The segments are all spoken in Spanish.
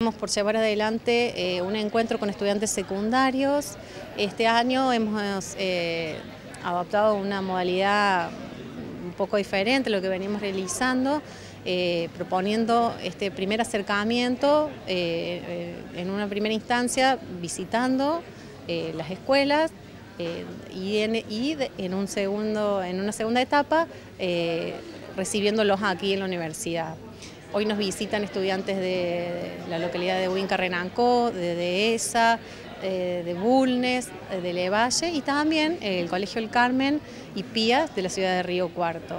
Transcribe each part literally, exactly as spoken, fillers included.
Estamos por llevar adelante eh, un encuentro con estudiantes secundarios. Este año hemos eh, adoptado una modalidad un poco diferente a lo que venimos realizando, eh, proponiendo este primer acercamiento eh, eh, en una primera instancia visitando eh, las escuelas eh, y, en, y de, en, un segundo, en una segunda etapa eh, recibiéndolos aquí en la universidad. Hoy nos visitan estudiantes de la localidad de Huinca Renancó, de Dehesa, de Bulnes, de Levalle y también el Colegio El Carmen y Pías de la ciudad de Río Cuarto.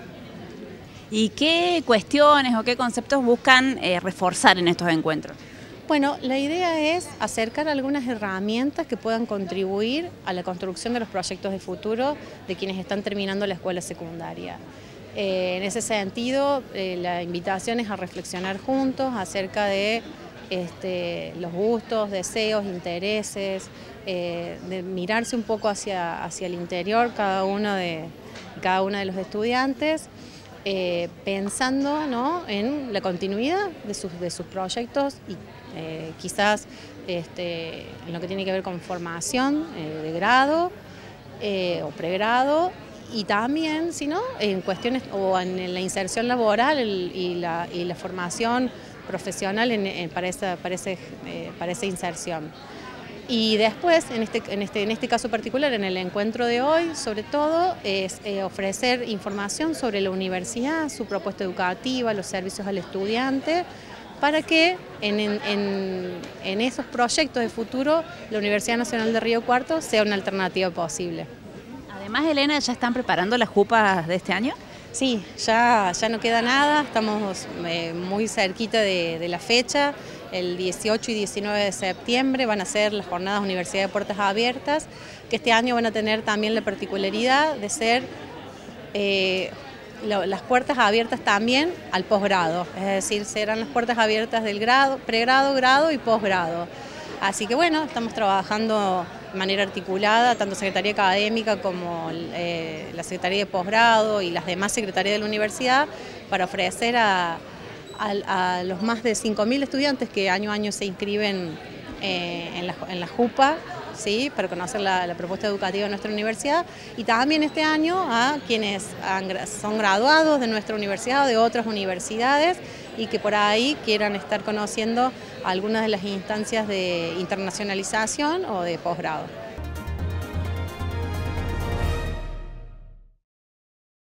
¿Y qué cuestiones o qué conceptos buscan eh, reforzar en estos encuentros? Bueno, la idea es acercar algunas herramientas que puedan contribuir a la construcción de los proyectos de futuro de quienes están terminando la escuela secundaria. Eh, en ese sentido, eh, la invitación es a reflexionar juntos acerca de este, los gustos, deseos, intereses, eh, de mirarse un poco hacia, hacia el interior cada uno de, cada uno de los estudiantes, eh, pensando, ¿no?, en la continuidad de sus, de sus proyectos y eh, quizás este, en lo que tiene que ver con formación eh, de grado eh, o pregrado, y también, si no, en cuestiones o en la inserción laboral y la, y la formación profesional en, en, para, esa, para, ese, eh, para esa inserción. Y después, en este, en, este, en este caso particular, en el encuentro de hoy, sobre todo, es eh, ofrecer información sobre la universidad, su propuesta educativa, los servicios al estudiante, para que en, en, en esos proyectos de futuro la Universidad Nacional de Río Cuarto sea una alternativa posible. Además, Elena, ¿ya están preparando las jupas de este año? Sí, ya, ya no queda nada, estamos eh, muy cerquita de, de la fecha. El dieciocho y diecinueve de septiembre van a ser las jornadas Universidad de Puertas Abiertas, que este año van a tener también la particularidad de ser eh, lo, las puertas abiertas también al posgrado, es decir, serán las puertas abiertas del grado, pregrado, grado y posgrado. Así que bueno, estamos trabajando de manera articulada, tanto Secretaría Académica como eh, la Secretaría de Posgrado y las demás secretarías de la universidad, para ofrecer a, a, a los más de cinco mil estudiantes que año a año se inscriben eh, en, la, en la JUPA, ¿sí?, para conocer la, la propuesta educativa de nuestra universidad, y también este año a quienes han, son graduados de nuestra universidad o de otras universidades y que por ahí quieran estar conociendo algunas de las instancias de internacionalización o de posgrado.